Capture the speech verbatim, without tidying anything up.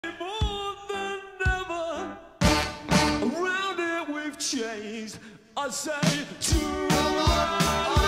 More than ever, around it we've changed. I say to